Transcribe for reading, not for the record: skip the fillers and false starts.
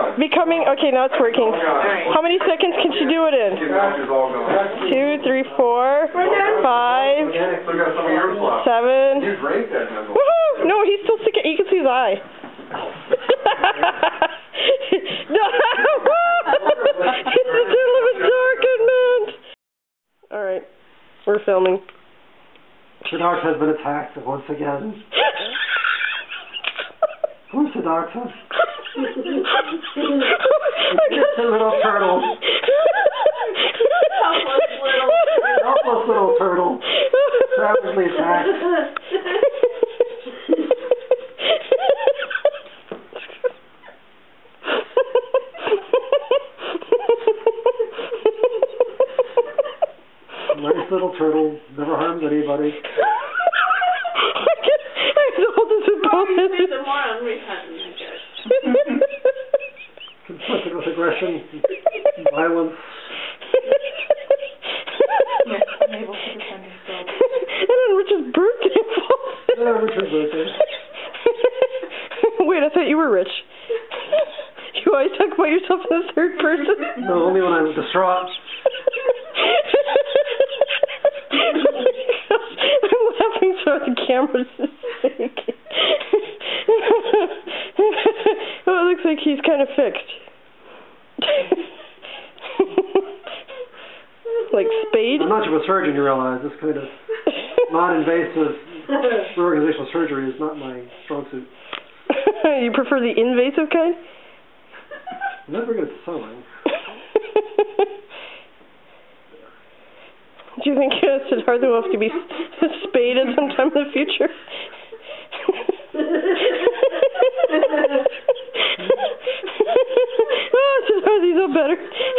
becoming, okay, now it's working. How many seconds can she do it in? 2, 3, 4, 5, 7. Woohoo! No, he's still sticking. You can see his eye. No! He's the turtle of a darkened. Alright, we're filming. Siddhartha has been attacked once again. Who's Siddhartha? It's a little turtle. Helpless little turtle. Savagely attacked. Nice little turtle. Never harms anybody. Conflicted with aggression, violence. Yes, I'm able to defend himself. And on Rich's birthday. Yeah, Richard's birthday. Wait, I thought you were Rich. You always talk about yourself in the third person? No, only when I'm distraught. I'm laughing so the camera's sake. Oh, it looks like he's kind of fixed. Like Spade? I'm not much of a surgeon, you realize. This kind of non-invasive organizational surgery is not my strong suit. You prefer the invasive kind? I'm never good at sewing. Do you think Siddhartha will have to be spaded sometime in the future? Oh, Siddhartha, you know better.